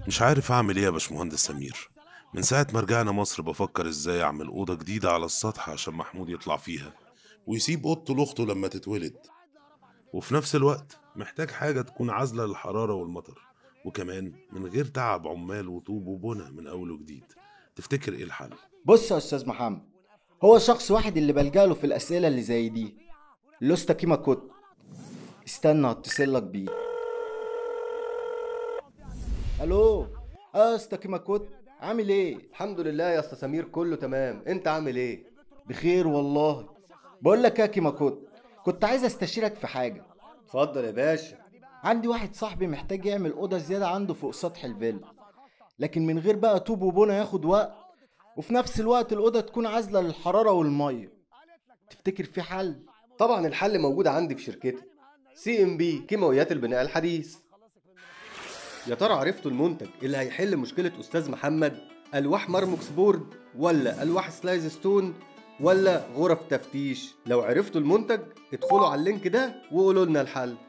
مش عارف اعمل ايه يا باشمهندس سمير. من ساعة ما رجعنا مصر بفكر ازاي اعمل اوضة جديدة على السطح عشان محمود يطلع فيها ويسيب اوضته لاخته لما تتولد، وفي نفس الوقت محتاج حاجة تكون عازلة للحرارة والمطر، وكمان من غير تعب عمال وطوب وبنى من اول وجديد. تفتكر ايه الحل؟ بص يا استاذ محمد، هو شخص واحد اللي بلجأ له في الاسئله اللي زي دي. لوستا كيما كنت. استنى هتصل لك بيه. الو. استا كيما كنت. عامل ايه؟ الحمد لله يا اسطى سمير، كله تمام. انت عامل ايه؟ بخير والله. بقول لك يا كيما كنت عايز استشيرك في حاجه. اتفضل يا باشا. عندي واحد صاحبي محتاج يعمل اوضه زياده عنده فوق سطح الفيلا، لكن من غير بقى طوب وبنا ياخد وقت، وفي نفس الوقت الاوضه تكون عازله للحراره والميه. تفتكر في حل؟ طبعا الحل موجود عندي في شركتي، CMB كيماويات البناء الحديث. يا ترى عرفتوا المنتج اللي هيحل مشكلة أستاذ محمد؟ ألواح مرموكس بورد، ولا ألواح سلايز ستون، ولا غرف تفتيش؟ لو عرفتوا المنتج ادخلوا على اللينك ده وقولوا لنا الحل.